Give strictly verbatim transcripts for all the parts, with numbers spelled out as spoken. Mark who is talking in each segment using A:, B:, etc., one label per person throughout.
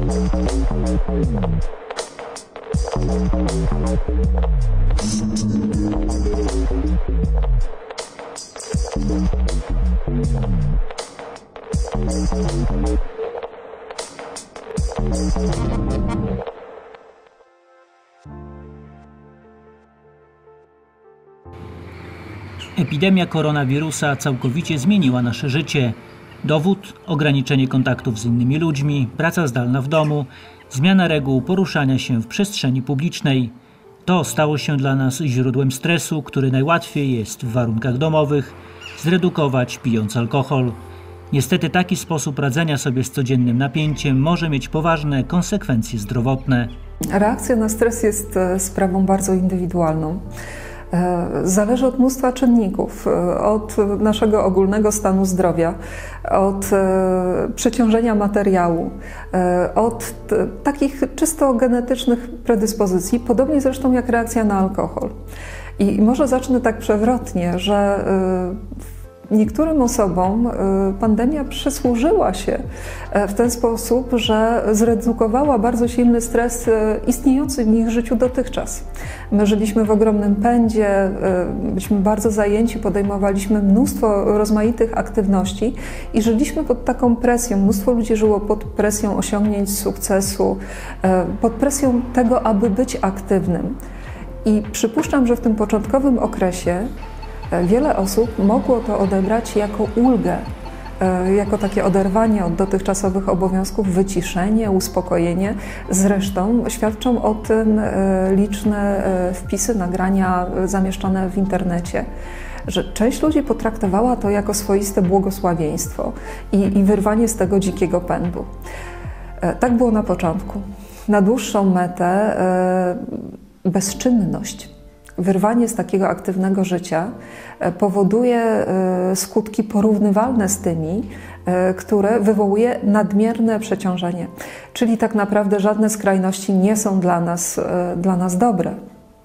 A: Epidemia koronawirusa całkowicie zmieniła nasze życie. Dowód: ograniczenie kontaktów z innymi ludźmi, praca zdalna w domu, zmiana reguł poruszania się w przestrzeni publicznej. To stało się dla nas źródłem stresu, który najłatwiej jest w warunkach domowych zredukować pijąc alkohol. Niestety taki sposób radzenia sobie z codziennym napięciem może mieć poważne konsekwencje zdrowotne.
B: Reakcja na stres jest sprawą bardzo indywidualną. Zależy od mnóstwa czynników, od naszego ogólnego stanu zdrowia, od przeciążenia materiału, od takich czysto genetycznych predyspozycji, podobnie zresztą jak reakcja na alkohol. I może zacznę tak przewrotnie, że niektórym osobom pandemia przysłużyła się w ten sposób, że zredukowała bardzo silny stres istniejący w ich życiu dotychczas. My żyliśmy w ogromnym pędzie, byliśmy bardzo zajęci, podejmowaliśmy mnóstwo rozmaitych aktywności i żyliśmy pod taką presją. Mnóstwo ludzi żyło pod presją osiągnięć sukcesu, pod presją tego, aby być aktywnym. I przypuszczam, że w tym początkowym okresie wiele osób mogło to odebrać jako ulgę, jako takie oderwanie od dotychczasowych obowiązków, wyciszenie, uspokojenie. Zresztą świadczą o tym liczne wpisy, nagrania zamieszczone w internecie, że część ludzi potraktowała to jako swoiste błogosławieństwo i, i wyrwanie z tego dzikiego pędu. Tak było na początku. Na dłuższą metę bezczynność, wyrwanie z takiego aktywnego życia powoduje skutki porównywalne z tymi, które wywołuje nadmierne przeciążenie. Czyli tak naprawdę żadne skrajności nie są dla nas, dla nas dobre.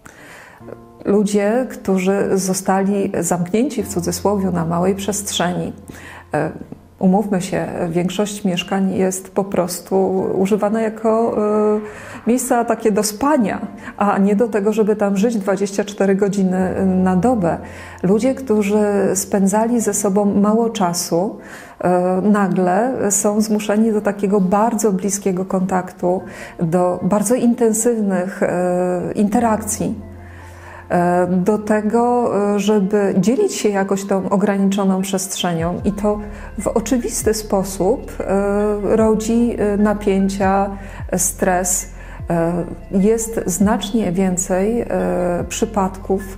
B: Ludzie, którzy zostali zamknięci w cudzysłowie na małej przestrzeni, umówmy się, większość mieszkań jest po prostu używana jako y, miejsca takie do spania, a nie do tego, żeby tam żyć dwadzieścia cztery godziny na dobę. Ludzie, którzy spędzali ze sobą mało czasu, y, nagle są zmuszeni do takiego bardzo bliskiego kontaktu, do bardzo intensywnych y, interakcji, do tego, żeby dzielić się jakoś tą ograniczoną przestrzenią i to w oczywisty sposób rodzi napięcia, stres. Jest znacznie więcej przypadków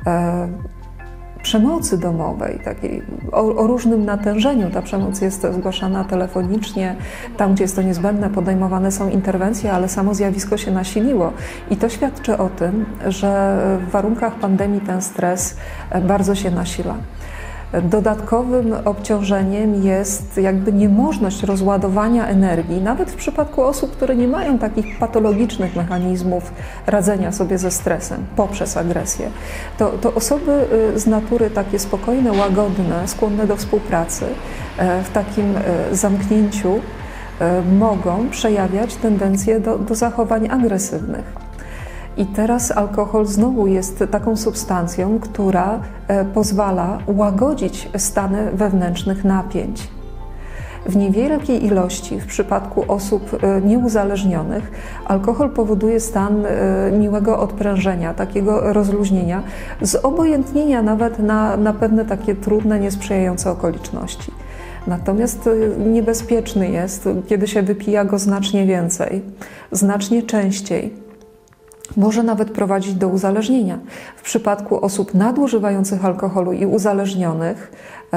B: przemocy domowej, takiej o, o różnym natężeniu. Ta przemoc jest zgłaszana telefonicznie, tam gdzie jest to niezbędne, podejmowane są interwencje, ale samo zjawisko się nasiliło. I to świadczy o tym, że w warunkach pandemii ten stres bardzo się nasila. Dodatkowym obciążeniem jest jakby niemożność rozładowania energii, nawet w przypadku osób, które nie mają takich patologicznych mechanizmów radzenia sobie ze stresem poprzez agresję. To, to osoby z natury takie spokojne, łagodne, skłonne do współpracy, w takim zamknięciu mogą przejawiać tendencje do, do zachowań agresywnych. I teraz alkohol znowu jest taką substancją, która pozwala łagodzić stany wewnętrznych napięć. W niewielkiej ilości, w przypadku osób nieuzależnionych, alkohol powoduje stan miłego odprężenia, takiego rozluźnienia, zobojętnienia nawet na, na pewne takie trudne, niesprzyjające okoliczności. Natomiast niebezpieczny jest, kiedy się wypija go znacznie więcej, znacznie częściej. Może nawet prowadzić do uzależnienia. W przypadku osób nadużywających alkoholu i uzależnionych,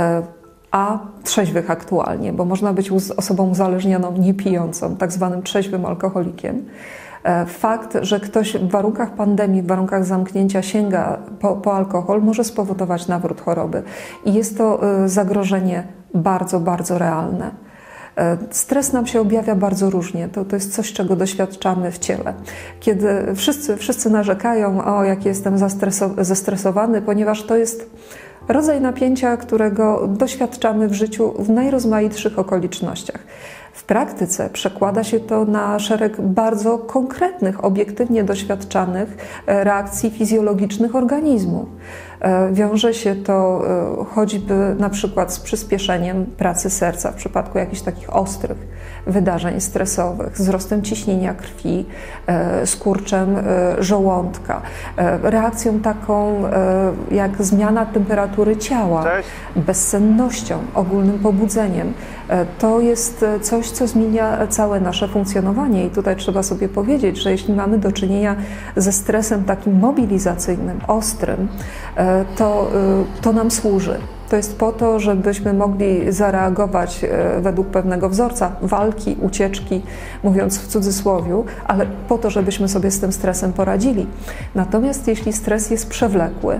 B: a trzeźwych aktualnie, bo można być osobą uzależnioną nie pijącą, tak zwanym trzeźwym alkoholikiem. Fakt, że ktoś w warunkach pandemii, w warunkach zamknięcia sięga po, po alkohol, może spowodować nawrót choroby. I jest to zagrożenie bardzo, bardzo realne. Stres nam się objawia bardzo różnie. To, to jest coś, czego doświadczamy w ciele. Kiedy wszyscy, wszyscy narzekają, o jak jestem zestresowany, ponieważ to jest rodzaj napięcia, którego doświadczamy w życiu w najrozmaitszych okolicznościach. W praktyce przekłada się to na szereg bardzo konkretnych, obiektywnie doświadczanych reakcji fizjologicznych organizmu. Wiąże się to choćby na przykład z przyspieszeniem pracy serca w przypadku jakichś takich ostrych wydarzeń stresowych, wzrostem ciśnienia krwi, skurczem żołądka, reakcją taką jak zmiana temperatury ciała,
C: Cześć.
B: bezsennością, ogólnym pobudzeniem. To jest coś, co zmienia całe nasze funkcjonowanie i tutaj trzeba sobie powiedzieć, że jeśli mamy do czynienia ze stresem takim mobilizacyjnym, ostrym, to, to nam służy. To jest po to, żebyśmy mogli zareagować według pewnego wzorca walki, ucieczki, mówiąc w cudzysłowiu, ale po to, żebyśmy sobie z tym stresem poradzili. Natomiast jeśli stres jest przewlekły,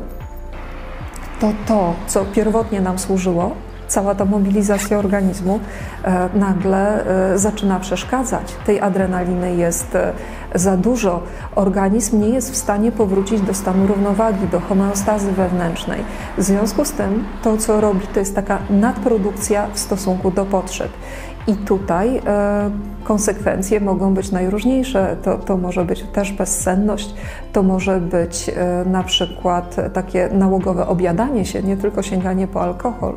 B: to to, co pierwotnie nam służyło, cała ta mobilizacja organizmu e, nagle e, zaczyna przeszkadzać. Tej adrenaliny jest e, za dużo. Organizm nie jest w stanie powrócić do stanu równowagi, do homeostazy wewnętrznej. W związku z tym to, co robi, to jest taka nadprodukcja w stosunku do potrzeb. I tutaj e, konsekwencje mogą być najróżniejsze. To, to może być też bezsenność, to może być e, na przykład takie nałogowe objadanie się, nie tylko sięganie po alkohol.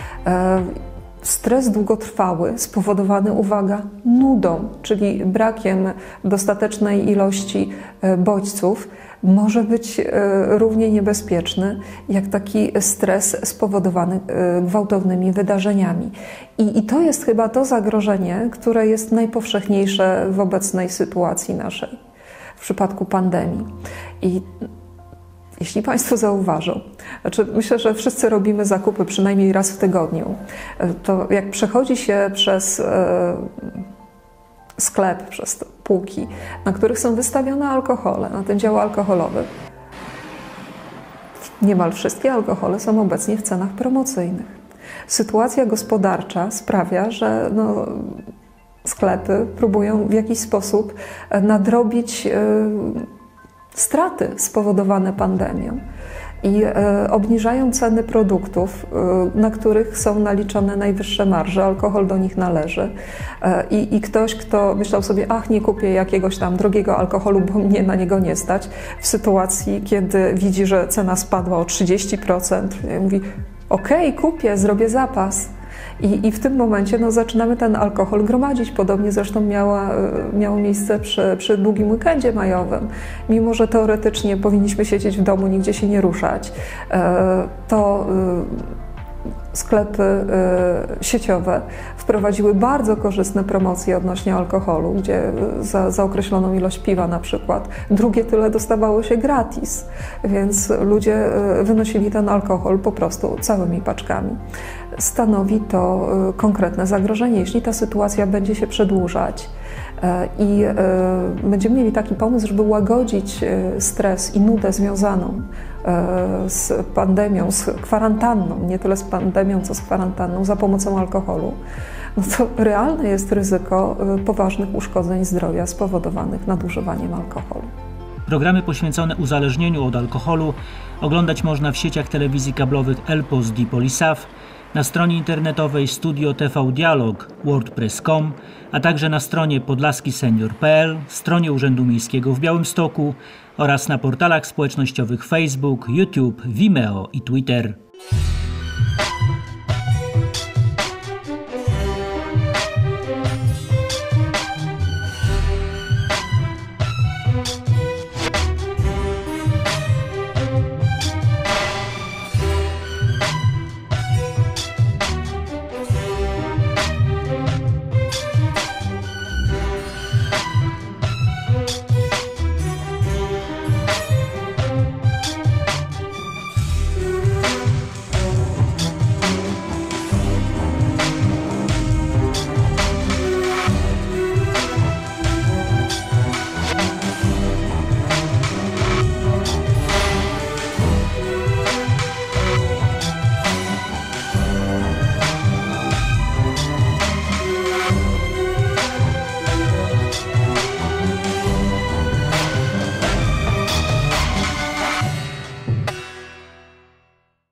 B: Stres długotrwały spowodowany, uwaga, nudą, czyli brakiem dostatecznej ilości bodźców, może być równie niebezpieczny jak taki stres spowodowany gwałtownymi wydarzeniami. I, i to jest chyba to zagrożenie, które jest najpowszechniejsze w obecnej sytuacji naszej, w przypadku pandemii. I jeśli Państwo zauważą, znaczy myślę, że wszyscy robimy zakupy przynajmniej raz w tygodniu, to jak przechodzi się przez e, sklep, przez te półki, na których są wystawione alkohole, na ten dział alkoholowy, niemal wszystkie alkohole są obecnie w cenach promocyjnych. Sytuacja gospodarcza sprawia, że no, sklepy próbują w jakiś sposób nadrobić e, straty spowodowane pandemią i e, obniżają ceny produktów, e, na których są naliczone najwyższe marże, alkohol do nich należy. E, i, I ktoś, kto myślał sobie, ach, nie kupię jakiegoś tam drogiego alkoholu, bo mnie na niego nie stać, w sytuacji, kiedy widzi, że cena spadła o trzydzieści procent, mówi, okej, okay, kupię, zrobię zapas. I, I w tym momencie no, zaczynamy ten alkohol gromadzić. Podobnie zresztą miała, miało miejsce przy, przy długim weekendzie majowym. Mimo że teoretycznie powinniśmy siedzieć w domu, nigdzie się nie ruszać, to sklepy sieciowe wprowadziły bardzo korzystne promocje odnośnie alkoholu, gdzie za, za określoną ilość piwa na przykład drugie tyle dostawało się gratis, więc ludzie wynosili ten alkohol po prostu całymi paczkami. Stanowi to konkretne zagrożenie, jeśli ta sytuacja będzie się przedłużać i będziemy mieli taki pomysł, żeby łagodzić stres i nudę związaną z pandemią, z kwarantanną, nie tyle z pandemią, co z kwarantanną, za pomocą alkoholu, no to realne jest ryzyko poważnych uszkodzeń zdrowia spowodowanych nadużywaniem alkoholu.
A: Programy poświęcone uzależnieniu od alkoholu oglądać można w sieciach telewizji kablowych Elpos i Polisaf, na stronie internetowej Studio T V Dialog wordpress kropka com, a także na stronie podlaski senior kropka p l, stronie Urzędu Miejskiego w Białymstoku oraz na portalach społecznościowych Facebook, YouTube, Vimeo i Twitter.